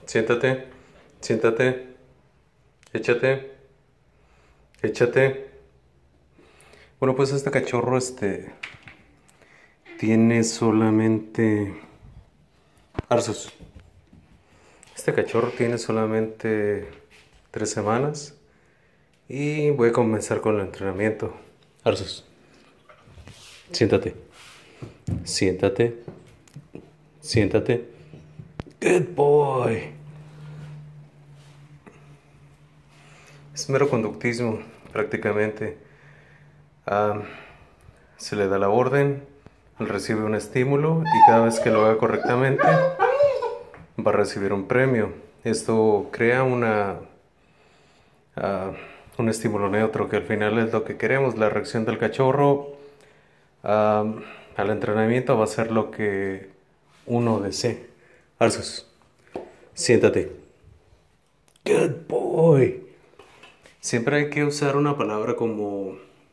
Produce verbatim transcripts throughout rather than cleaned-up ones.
Siéntate, siéntate, échate, échate. Bueno, pues este cachorro, este, tiene solamente... Arsus. Este cachorro tiene solamente tres semanas y voy a comenzar con el entrenamiento. Arsus, siéntate, siéntate, siéntate. Good boy. Es mero conductismo, prácticamente. Um, se le da la orden, él recibe un estímulo y cada vez que lo haga correctamente va a recibir un premio. Esto crea una uh, un estímulo neutro que al final es lo que queremos. La reacción del cachorro uh, al entrenamiento va a ser lo que uno desee. Arsus, siéntate. Good boy. Siempre hay que usar una palabra como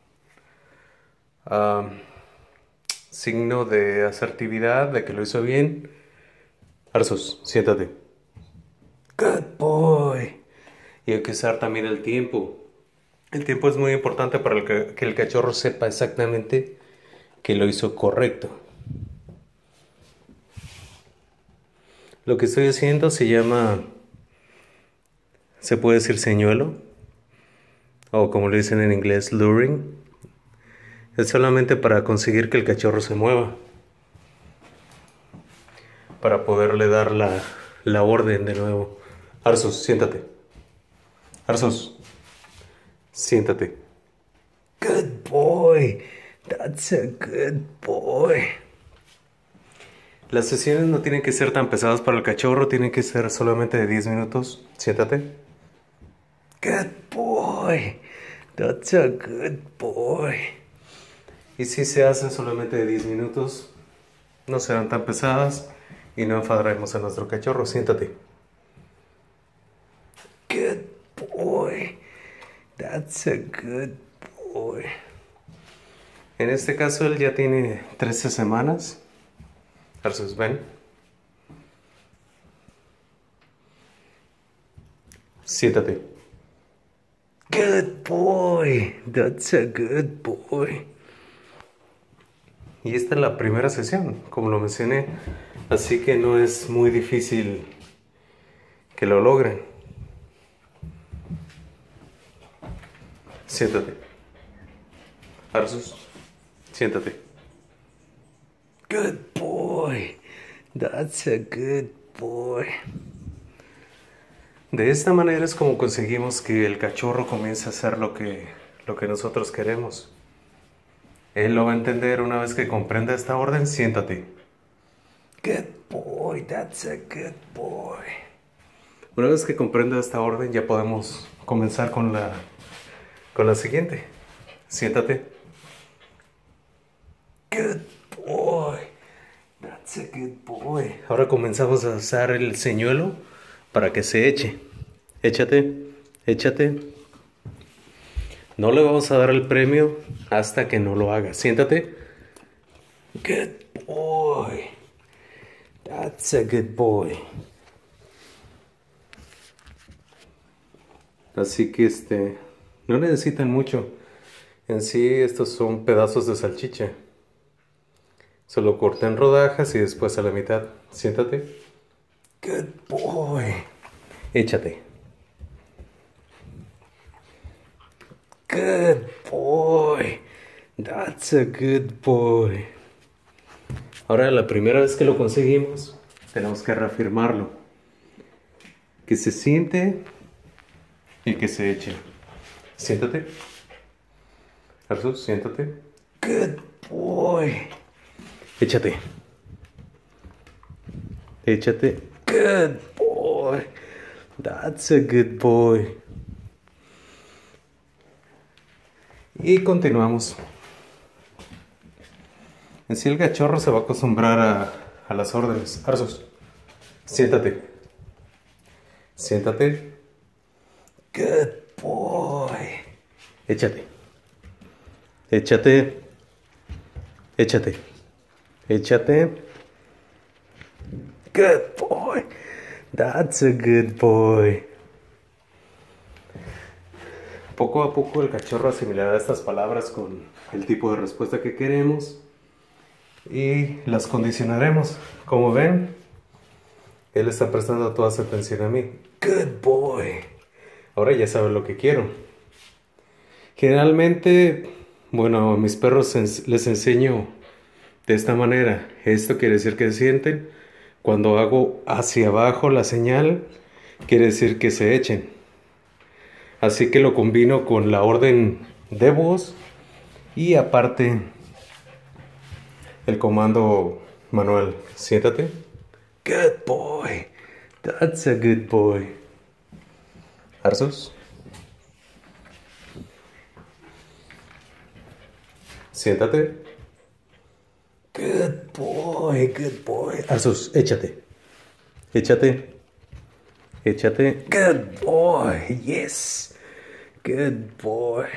uh, signo de asertividad, de que lo hizo bien. Arsus, siéntate. Good boy. Y hay que usar también el tiempo. El tiempo es muy importante para el que, que el cachorro sepa exactamente que lo hizo correcto. Lo que estoy haciendo se llama, se puede decir señuelo, o como le dicen en inglés, luring. Es solamente para conseguir que el cachorro se mueva, para poderle dar la, la orden de nuevo. Arsus, siéntate. Arsus, siéntate. Good boy. That's a good boy. Las sesiones no tienen que ser tan pesadas para el cachorro, tienen que ser solamente de diez minutos. Siéntate. Good boy. That's a good boy. Y si se hacen solamente de diez minutos, no serán tan pesadas y no enfadaremos a nuestro cachorro. Siéntate. Good boy. That's a good boy. En este caso él ya tiene trece semanas. Arsus, ven. Siéntate. Good boy. That's a good boy. Y esta es la primera sesión, como lo mencioné. Así que no es muy difícil que lo logren. Siéntate. Arsus, siéntate. Good boy. That's a good boy. De esta manera es como conseguimos que el cachorro comience a hacer lo que, lo que nosotros queremos. Él lo va a entender una vez que comprenda esta orden. Siéntate. Good boy. That's a good boy. Una vez que comprenda esta orden ya podemos comenzar con la, con la siguiente. Siéntate. Good boy. That's a good boy. Ahora comenzamos a usar el señuelo para que se eche. Échate, échate. No le vamos a dar el premio hasta que no lo haga. Siéntate. Good boy. That's a good boy. Así que este, no necesitan mucho. En sí estos son pedazos de salchicha. Se lo corté en rodajas y después a la mitad. Siéntate. Good boy. Échate. Good boy. That's a good boy. Ahora, la primera vez que lo conseguimos, tenemos que reafirmarlo. Que se siente y que se eche. Siéntate. Arsus, siéntate. Good boy. Échate. Échate. Good boy. That's a good boy. Y continuamos. En sí el cachorro se va a acostumbrar a, a las órdenes. Arsus, siéntate. Siéntate. Good boy. Échate. Échate. Échate. Échate. Good boy. That's a good boy. Poco a poco el cachorro asimilará estas palabras con el tipo de respuesta que queremos y las condicionaremos. Como ven, él está prestando toda su atención a mí. Good boy. Ahora ya sabe lo que quiero. Generalmente, bueno, a mis perros les enseño de esta manera. Esto quiere decir que sienten. Cuando hago hacia abajo la señal, quiere decir que se echen. Así que lo combino con la orden de voz y aparte el comando manual. Siéntate. Good boy. That's a good boy. Arsus. Siéntate. Good boy, good boy. Arsus, échate. Échate. Échate. Good boy. Yes. Good boy.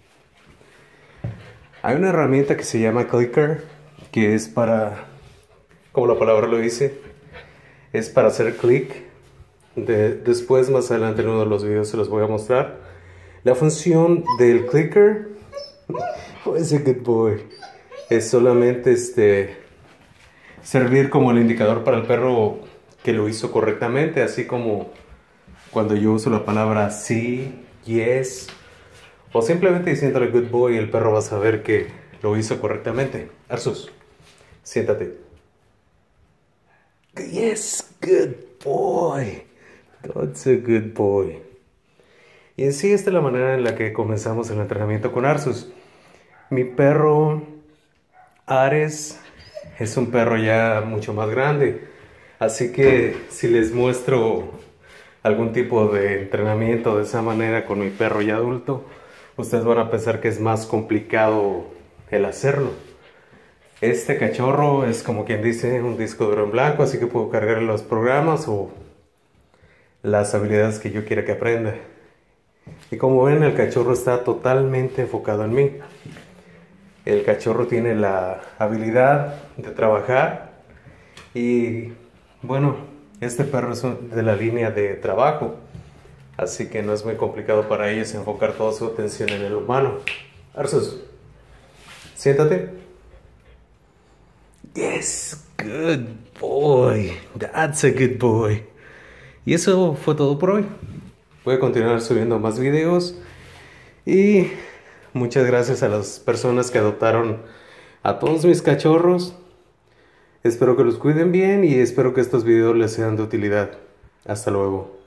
Hay una herramienta que se llama Clicker, que es para, como la palabra lo dice, es para hacer clic. De, después, más adelante en uno de los videos se los voy a mostrar. La función del clicker, oh, ese good boy, es solamente este, servir como el indicador para el perro que lo hizo correctamente, así como cuando yo uso la palabra sí, yes, o simplemente diciéndole good boy, el perro va a saber que lo hizo correctamente. Arsus, siéntate. Yes, good boy. That's a good boy. Y en sí esta es la manera en la que comenzamos el entrenamiento con Arsus. Mi perro Ares es un perro ya mucho más grande, así que si les muestro algún tipo de entrenamiento de esa manera con mi perro ya adulto, ustedes van a pensar que es más complicado el hacerlo. Este cachorro es, como quien dice, un disco duro en blanco, así que puedo cargar los programas o las habilidades que yo quiera que aprenda. Y como ven, el cachorro está totalmente enfocado en mí. El cachorro tiene la habilidad de trabajar y, bueno, este perro es de la línea de trabajo, así que no es muy complicado para ellos enfocar toda su atención en el humano. Arsus, siéntate. Yes, good boy. That's a good boy. Y eso fue todo por hoy. Voy a continuar subiendo más videos y muchas gracias a las personas que adoptaron a todos mis cachorros. Espero que los cuiden bien y espero que estos videos les sean de utilidad. Hasta luego.